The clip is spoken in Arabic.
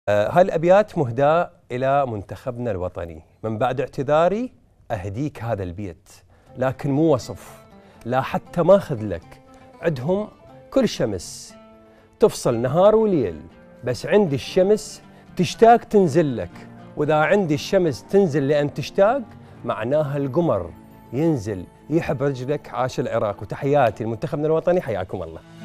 هاي الأبيات مهداة إلى منتخبنا الوطني. من بعد اعتذاري أهديك هذا البيت، لكن مو وصف، لا حتى ماخذ لك. عندهم كل شمس تفصل نهار وليل، بس عندي الشمس تشتاق تنزل لك. وإذا عندي الشمس تنزل لأن تشتاق، معناها القمر ينزل يحب رجلك. عاش العراق. وتحياتي لمنتخبنا الوطني، حياكم الله.